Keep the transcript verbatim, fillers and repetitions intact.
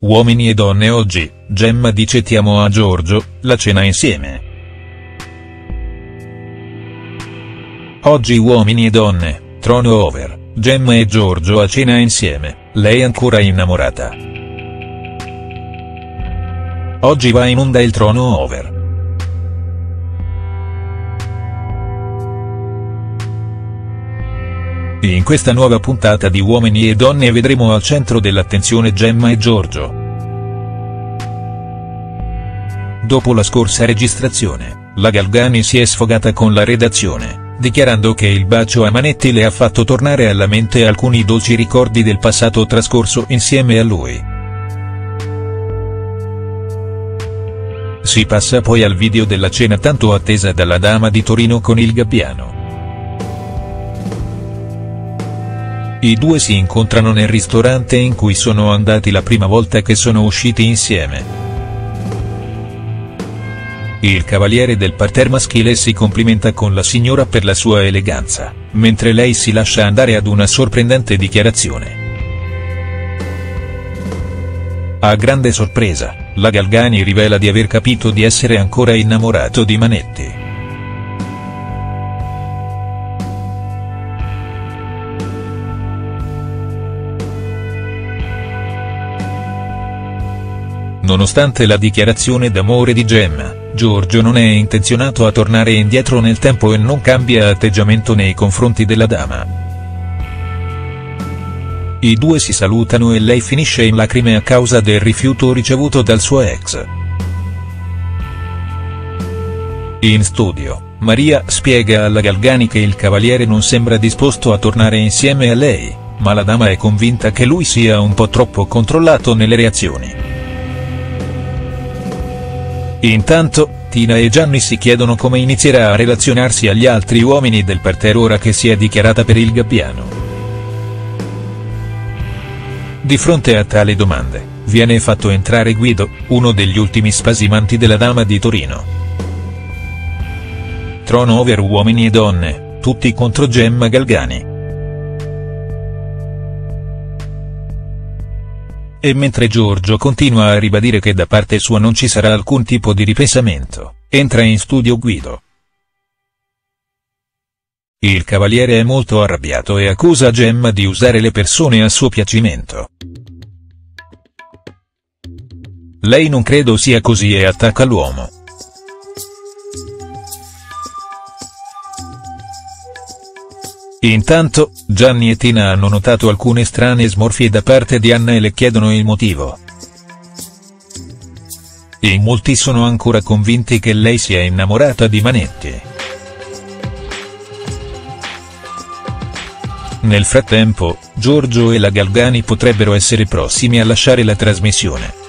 Uomini e donne oggi, Gemma dice ti amo a Giorgio, la cena insieme. Oggi Uomini e donne, trono over, Gemma e Giorgio a cena insieme, lei ancora innamorata. Oggi va in onda il trono over. In questa nuova puntata di Uomini e donne vedremo al centro dell'attenzione Gemma e Giorgio. Dopo la scorsa registrazione, la Galgani si è sfogata con la redazione, dichiarando che il bacio a Manetti le ha fatto tornare alla mente alcuni dolci ricordi del passato trascorso insieme a lui. Si passa poi al video della cena tanto attesa dalla dama di Torino con il gabbiano. I due si incontrano nel ristorante in cui sono andati la prima volta che sono usciti insieme. Il cavaliere del parterre maschile si complimenta con la signora per la sua eleganza, mentre lei si lascia andare ad una sorprendente dichiarazione. A grande sorpresa, la Galgani rivela di aver capito di essere ancora innamorato di Manetti. Nonostante la dichiarazione d'amore di Gemma, Giorgio non è intenzionato a tornare indietro nel tempo e non cambia atteggiamento nei confronti della dama. I due si salutano e lei finisce in lacrime a causa del rifiuto ricevuto dal suo ex. In studio, Maria spiega alla Galgani che il cavaliere non sembra disposto a tornare insieme a lei, ma la dama è convinta che lui sia un po' troppo controllato nelle reazioni. Intanto, Tina e Gianni si chiedono come inizierà a relazionarsi agli altri uomini del parterre ora che si è dichiarata per il gabbiano. Di fronte a tali domande, viene fatto entrare Guido, uno degli ultimi spasimanti della dama di Torino. Trono over Uomini e donne, tutti contro Gemma Galgani. E mentre Giorgio continua a ribadire che da parte sua non ci sarà alcun tipo di ripensamento, entra in studio Guido. Il cavaliere è molto arrabbiato e accusa Gemma di usare le persone a suo piacimento. Lei non credo sia così e attacca l'uomo. Intanto, Gianni e Tina hanno notato alcune strane smorfie da parte di Anna e le chiedono il motivo. In molti sono ancora convinti che lei sia innamorata di Manetti. Nel frattempo, Giorgio e la Galgani potrebbero essere prossimi a lasciare la trasmissione.